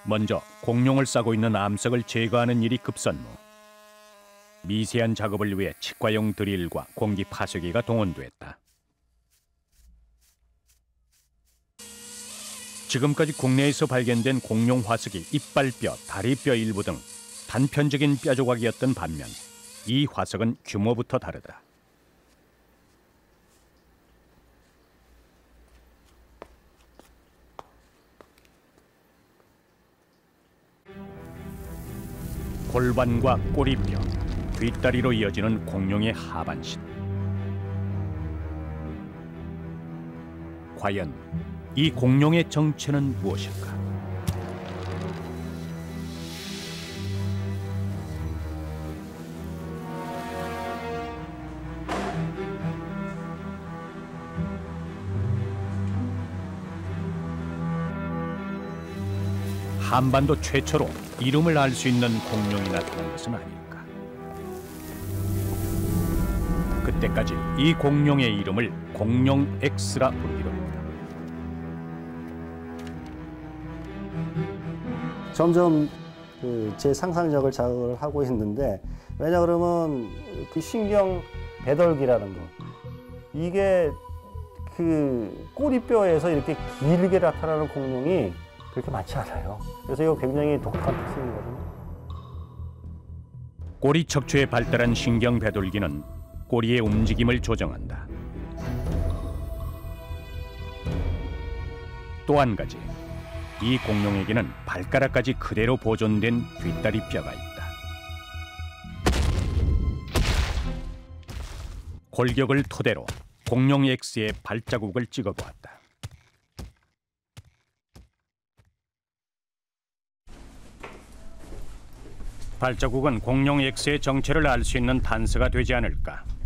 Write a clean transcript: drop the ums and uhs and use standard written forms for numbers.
먼저 공룡을 싸고 있는 암석을 제거하는 일이 급선무. 미세한 작업을 위해 치과용 드릴과 공기 파쇄기가 동원됐다. 지금까지 국내에서 발견된 공룡 화석이 이빨뼈, 다리뼈 일부 등 단편적인 뼈 조각이었던 반면 이 화석은 규모부터 다르다. 골반과 꼬리뼈, 뒷다리로 이어지는 공룡의 하반신. 과연 이 공룡의 정체는 무엇일까? 한반도 최초로 이름을 알 수 있는 공룡이 나타난 것은 아닐까. 그때까지 이 공룡의 이름을 공룡 X라 부르기로 했다. 점점 제 상상력을 자극을 하고 있는데, 왜냐 그러면 그 신경 배덜기라는 거, 이게 그 꼬리뼈에서 이렇게 길게 나타나는 공룡이 그렇게 많지 않아요. 그래서 이거 굉장히 독특한 특징이거든요. 꼬리 척추에 발달한 신경 배돌기는 꼬리의 움직임을 조정한다. 또 한 가지, 이 공룡에게는 발가락까지 그대로 보존된 뒷다리 뼈가 있다. 골격을 토대로 공룡 X의 발자국을 찍어보았다. 발자국은 공룡 X의 정체를 알 수 있는 단서가 되지 않을까.